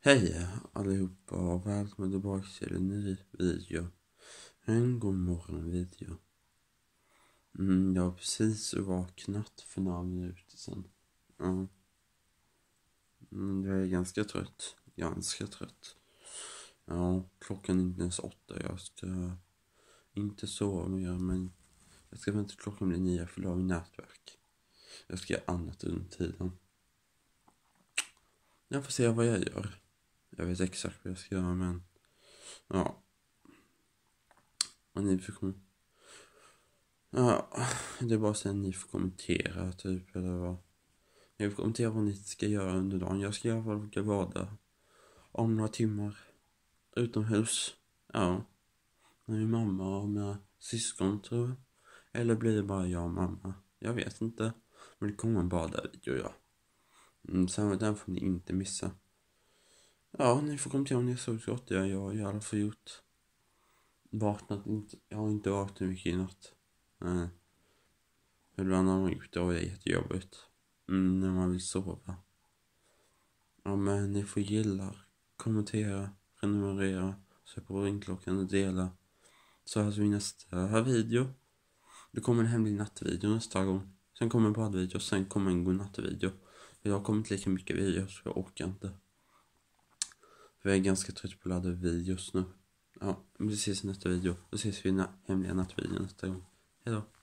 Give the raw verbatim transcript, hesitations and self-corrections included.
Hej allihopa och välkomna tillbaka till en ny video. En god morgon video. Mm, jag har precis vaknat för några minuter sedan. Ja. Mm, jag är ganska trött. Ganska trött. Ja, klockan är inte ens åtta. Jag ska inte sova mer, men jag ska vänta till klockan blir nio för då har vi nätverk. Jag ska göra annat under tiden. Jag får se vad jag gör. Jag vet exakt vad jag ska göra, men ja. Och ni får kom... Ja, det är bara så att ni får kommentera typ, eller vad. Ni får kommentera vad ni ska göra under dagen. Jag ska i alla fall försöka vara om några timmar utomhus. Ja, med min mamma och mina syskon tror jag. Eller blir det bara jag och mamma? Jag vet inte. Men det kommer en badarvideo, ja. Mm, sen den får ni inte missa. Ja, ni får kommentera om ni såg så gott. Jag har i alla fall gjort. Vaknat inte. Jag har inte vaknat mycket i natt. Nej. Ibland har man gjort det och det är jättejobbigt. Mm, när man vill sova. Ja, men ni får gilla, kommentera, prenumerera, sätta på ringklockan och dela. Så hörs vi i nästa video. Det kommer en hemlig nattvideo nästa gång. Sen kommer en badvideo, sen kommer en godnattvideo. Jag har kommit lika mycket videos så jag orkar inte. För jag är ganska trött på att ladda videos nu. Ja, vi ses i nästa video. Då ses vi i den hemliga nattvideon nästa gång. Hejdå.